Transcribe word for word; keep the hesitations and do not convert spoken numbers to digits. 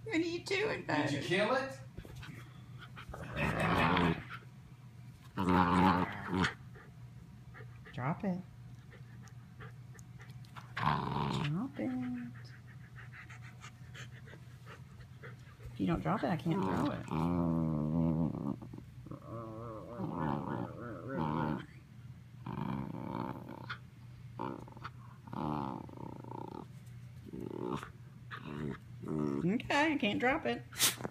What are you doing, Bo? Did you kill it? Drop it. Drop it. If you don't drop it, I can't throw it. Okay, I can't drop it.